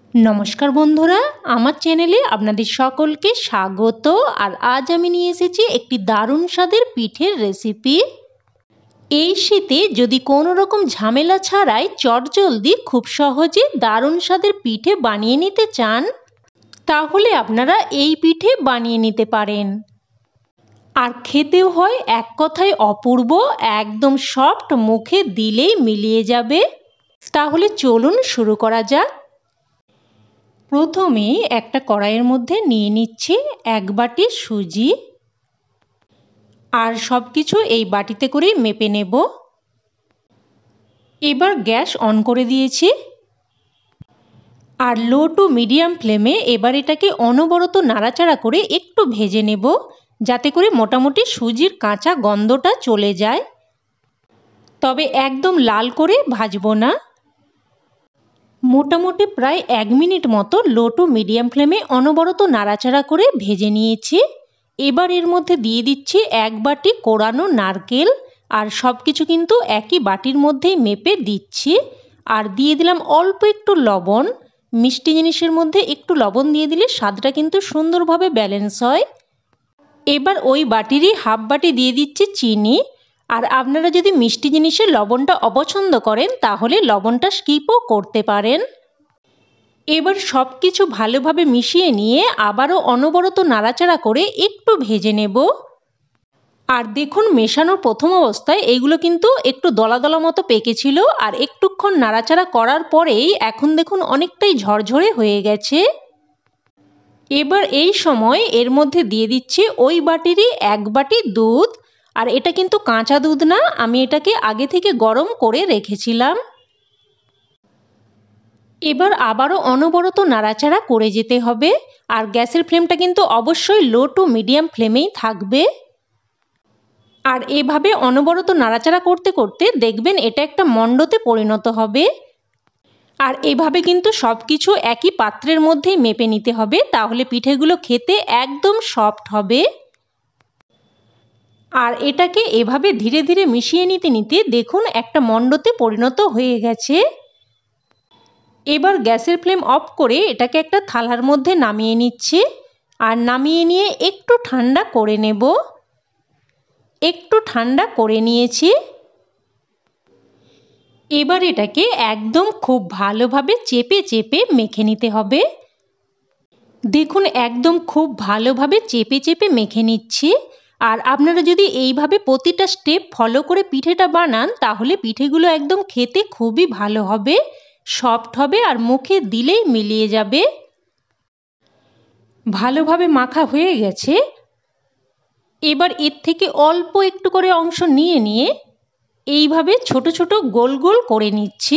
নমস্কার বন্ধুরা, আমার চ্যানেলে আপনাদের সকলকে স্বাগত। আর আজ আমি নিয়ে এসেছি একটি দারুণ স্বাদের পিঠের রেসিপি। এই শীতে যদি কোনো রকম ঝামেলা ছাড়াই চটজলদি খুব সহজে দারুণ স্বাদের পিঠে বানিয়ে নিতে চান, তাহলে আপনারা এই পিঠে বানিয়ে নিতে পারেন। আর খেতেও হয় এক কথায় অপূর্ব, একদম সফট, মুখে দিলেই মিলিয়ে যাবে। তাহলে চলুন শুরু করা যাক। প্রথমে একটা কড়াইয়ের মধ্যে নিয়ে নিচ্ছি 1 বাটি সুজি, আর সব কিছু এই বাটিতে করে মেপে নেব। এবার গ্যাস অন করে দিয়েছি, আর লো টু মিডিয়াম ফ্লেমে এবার এটাকে অনবরত নাড়াচাড়া করে একটু ভেজে নেব, যাতে করে মোটামুটি সুজির কাঁচা গন্ধটা চলে যায়। তবে একদম লাল করে ভাজবো না। মোটামুটি প্রায় 1 মিনিট মতো লো টু মিডিয়াম ফ্লেমে অনবরত নাড়াচাড়া করে ভেজে নিয়েছি। এবার এর মধ্যে দিয়ে দিচ্ছি 1 বাটি কোড়ানো নারকেল, আর সব কিছু কিন্তু একই বাটির মধ্যেই মেপে দিচ্ছি। আর দিয়ে দিলাম অল্প একটু লবণ। মিষ্টি জিনিসের মধ্যে একটু লবণ দিয়ে দিলে স্বাদটা কিন্তু সুন্দরভাবে ব্যালেন্স হয়। এবার ওই বাটিরই হাফ বাটি দিয়ে দিচ্ছি চিনি। আর আপনারা যদি মিষ্টি জিনিসে লবণটা অপছন্দ করেন, তাহলে লবণটা স্কিপও করতে পারেন। এবার সব কিছু ভালোভাবে মিশিয়ে নিয়ে আবারও অনবরত নাড়াচাড়া করে একটু ভেজে নেব। আর দেখুন, মেশানোর প্রথম অবস্থায় এইগুলো কিন্তু একটু দলা দলা মতো পেকেছিল, আর একটুক্ষণ নাড়াচাড়া করার পরেই এখন দেখুন অনেকটাই ঝরঝরে হয়ে গেছে। এবার এই সময় এর মধ্যে দিয়ে দিচ্ছি ওই বাটিরই 1 বাটি দুধ। আর এটা কিন্তু কাঁচা দুধ না, আমি এটাকে আগে থেকে গরম করে রেখেছিলাম। এবার আবারও অনবরত নাড়াচাড়া করে যেতে হবে, আর গ্যাসের ফ্লেমটা কিন্তু অবশ্যই লো টু মিডিয়াম ফ্লেমেই থাকবে। আর এভাবে অনবরত নাড়াচাড়া করতে করতে দেখবেন এটা একটা মণ্ডতে পরিণত হবে। আর এভাবে কিন্তু সব কিছু একই পাত্রের মধ্যেই মেপে নিতে হবে, তাহলে পিঠেগুলো খেতে একদম সফট হবে। আর এটাকে এভাবে ধীরে ধীরে মিশিয়ে নিতে নিতে দেখুন একটা মণ্ডতে পরিণত হয়ে গেছে। এবার গ্যাসের ফ্লেম অফ করে এটাকে একটা থালার মধ্যে নামিয়ে নিচ্ছি, আর নামিয়ে নিয়ে একটু ঠান্ডা করে নেব। একটু ঠান্ডা করে নিয়েছি। এবার এটাকে একদম খুব ভালোভাবে চেপে চেপে মেখে নিতে হবে। দেখুন একদম খুব ভালোভাবে চেপে চেপে মেখে নিচ্ছি। আর আপনারা যদি এইভাবে প্রতিটা স্টেপ ফলো করে পিঠেটা বানান, তাহলে পিঠেগুলো একদম খেতে খুবই ভালো হবে, সফট হবে, আর মুখে দিলেই মিলিয়ে যাবে। ভালোভাবে মাখা হয়ে গেছে। এবার এর থেকে অল্প একটু করে অংশ নিয়ে নিয়ে এইভাবে ছোট ছোট গোল গোল করে নিচ্ছি।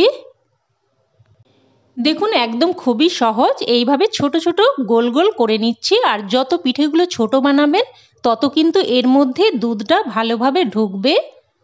দেখুন একদম খুবই সহজ, এইভাবে ছোট ছোট গোল গোল করে নিচ্ছি। আর যত পিঠেগুলো ছোট বানাবেন, তত কিন্তু এর মধ্যে দুধটা ভালোভাবে ঢুকবে।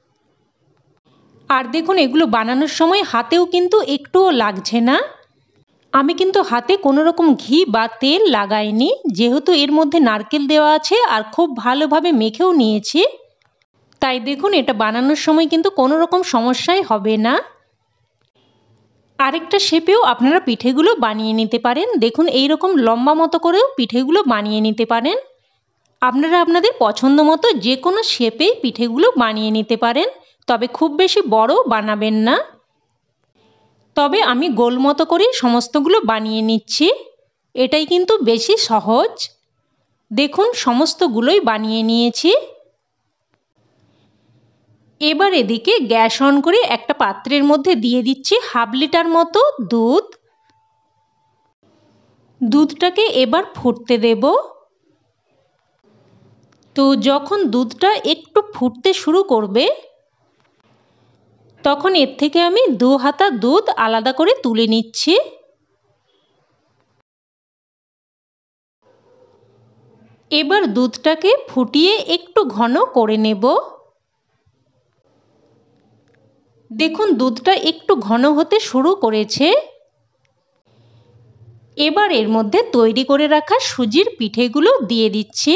আর দেখুন এগুলো বানানোর সময় হাতেও কিন্তু একটুও লাগছে না। আমি কিন্তু হাতে কোনো রকম ঘি বা তেল লাগাইনি, যেহেতু এর মধ্যে নারকেল দেওয়া আছে আর খুব ভালোভাবে মেখেও নিয়েছি। তাই দেখুন এটা বানানোর সময় কিন্তু কোনো রকম সমস্যাই হবে না। আরেকটা শেপেও আপনারা পিঠেগুলো বানিয়ে নিতে পারেন। দেখুন এই রকম লম্বা মতো করেও পিঠেগুলো বানিয়ে নিতে পারেন। আপনারা আপনাদের পছন্দ মতো যে কোনো শেপেই পিঠেগুলো বানিয়ে নিতে পারেন, তবে খুব বেশি বড় বানাবেন না। তবে আমি গোল মতো করেই সমস্তগুলো বানিয়ে নিচ্ছি, এটাই কিন্তু বেশি সহজ। দেখুন সমস্তগুলোই বানিয়ে নিয়েছি। এবার এদিকে গ্যাস অন করে একটা পাত্রের মধ্যে দিয়ে দিচ্ছি হাফ লিটার মতো দুধ। দুধটাকে এবার ফুটতে দেব। তো যখন দুধটা একটু ফুটতে শুরু করবে, তখন এর থেকে আমি 2 হাতা দুধ আলাদা করে তুলে নিচ্ছি। এবার দুধটাকে ফুটিয়ে একটু ঘন করে নেব। দেখুন দুধটা একটু ঘন হতে শুরু করেছে। এবার এর মধ্যে তৈরি করে রাখা সুজির পিঠেগুলো দিয়ে দিচ্ছি।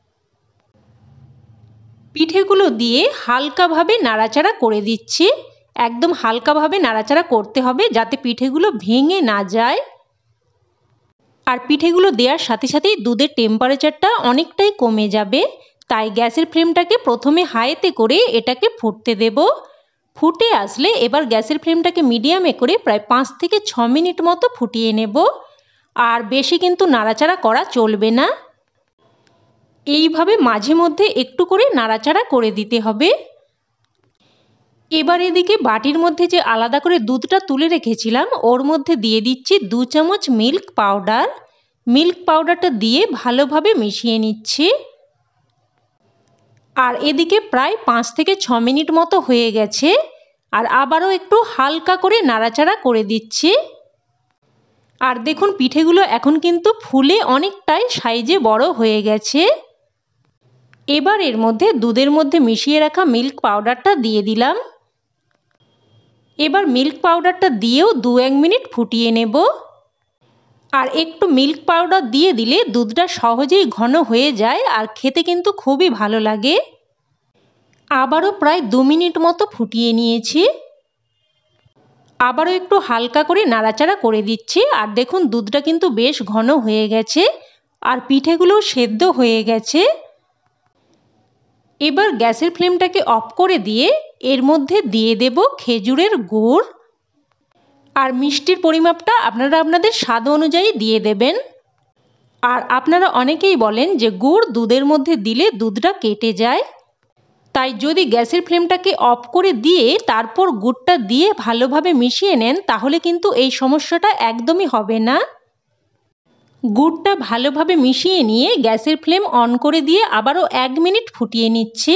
পিঠেগুলো দিয়ে হালকাভাবে নাড়াচাড়া করে দিচ্ছি, একদম হালকাভাবে নাড়াচাড়া করতে হবে যাতে পিঠেগুলো ভেঙে না যায়। আর পিঠেগুলো দেওয়ার সাথে সাথেই দুধের টেম্পারেচারটা অনেকটাই কমে যাবে, তাই গ্যাসের ফ্লেমটাকে প্রথমে হাইতে করে এটাকে ফুটতে দেব। ফুটে আসলে এবার গ্যাসের ফ্লেমটাকে মিডিয়ামে করে প্রায় 5 থেকে 6 মিনিট মতো ফুটিয়ে নেব। আর বেশি কিন্তু নাড়াচাড়া করা চলবে না, এইভাবে মাঝে মধ্যে একটু করে নাড়াচাড়া করে দিতে হবে। এবার এদিকে বাটির মধ্যে যে আলাদা করে দুধটা তুলে রেখেছিলাম ওর মধ্যে দিয়ে দিচ্ছি 2 চামচ মিল্ক পাউডার। মিল্ক পাউডারটা দিয়ে ভালোভাবে মিশিয়ে নিচ্ছি। আর এদিকে প্রায় 5 থেকে 6 মিনিট মতো হয়ে গেছে, আর আবারও একটু হালকা করে নাড়াচাড়া করে দিচ্ছি। আর দেখুন পিঠেগুলো এখন কিন্তু ফুলে অনেকটাই সাইজে বড় হয়ে গেছে। এবার এর মধ্যে দুধের মধ্যে মিশিয়ে রাখা মিল্ক পাউডারটা দিয়ে দিলাম। এবার মিল্ক পাউডারটা দিয়েও 2-1 মিনিট ফুটিয়ে নেব। আর একটু মিল্ক পাউডার দিয়ে দিলে দুধটা সহজেই ঘন হয়ে যায় আর খেতে কিন্তু খুবই ভালো লাগে। আবারও প্রায় 2 মিনিট মতো ফুটিয়ে নিয়েছি। আবারও একটু হালকা করে নাড়াচাড়া করে দিচ্ছি। আর দেখুন দুধটা কিন্তু বেশ ঘন হয়ে গেছে আর পিঠেগুলো সেদ্ধ হয়ে গেছে। এবার গ্যাসের ফ্লেমটাকে অফ করে দিয়ে এর মধ্যে দিয়ে দেব খেজুরের গুড়। আর মিষ্টির পরিমাপটা আপনারা আপনাদের স্বাদ অনুযায়ী দিয়ে দেবেন। আর আপনারা অনেকেই বলেন যে গুড় দুধের মধ্যে দিলে দুধটা কেটে যায়, তাই যদি গ্যাসের ফ্লেমটাকে অফ করে দিয়ে তারপর গুড়টা দিয়ে ভালোভাবে মিশিয়ে নেন তাহলে কিন্তু এই সমস্যাটা একদমই হবে না। গুড়টা ভালোভাবে মিশিয়ে নিয়ে গ্যাসের ফ্লেম অন করে দিয়ে আবারও 1 মিনিট ফুটিয়ে নিচ্ছি।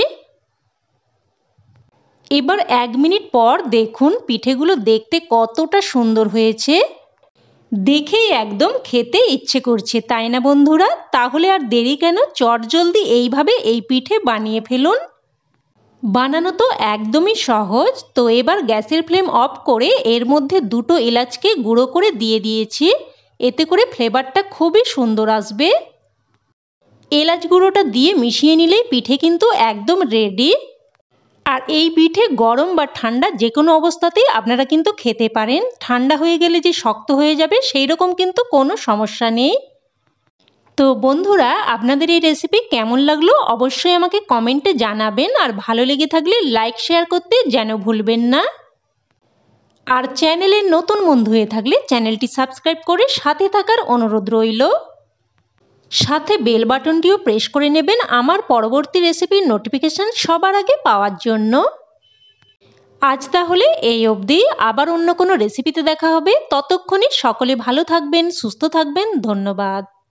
এবার 1 মিনিট পর দেখুন পিঠেগুলো দেখতে কতটা সুন্দর হয়েছে, দেখেই একদম খেতে ইচ্ছে করছে, তাই না বন্ধুরা? তাহলে আর দেরি কেন, চটজলদি এইভাবে এই পিঠে বানিয়ে ফেলুন। বানানো তো একদমই সহজ। তো এবার গ্যাসের ফ্লেম অফ করে এর মধ্যে 2টো এলাচকে গুঁড়ো করে দিয়ে দিয়েছি, এতে করে ফ্লেভারটা খুবই সুন্দর আসবে। এলাচ গুঁড়োটা দিয়ে মিশিয়ে নিলেই পিঠে কিন্তু একদম রেডি। আর এই পিঠে গরম বা ঠান্ডা যে কোনো অবস্থাতেই আপনারা কিন্তু খেতে পারেন। ঠান্ডা হয়ে গেলে যে শক্ত হয়ে যাবে সেই রকম কিন্তু কোনো সমস্যা নেই। তো বন্ধুরা আপনাদের এই রেসিপি কেমন লাগলো অবশ্যই আমাকে কমেন্টে জানাবেন। আর ভালো লেগে থাকলে লাইক শেয়ার করতে যেন ভুলবেন না। আর চ্যানেলের নতুন বন্ধু হয়ে থাকলে চ্যানেলটি সাবস্ক্রাইব করে সাথে থাকার অনুরোধ রইল। সাথে বেল বাটনটিও প্রেস করে নেবেন আমার পরবর্তী রেসিপির নোটিফিকেশান সবার আগে পাওয়ার জন্য। আজ তাহলে এই অবধি, আবার অন্য কোনো রেসিপিতে দেখা হবে। ততক্ষণে সকলে ভালো থাকবেন, সুস্থ থাকবেন। ধন্যবাদ।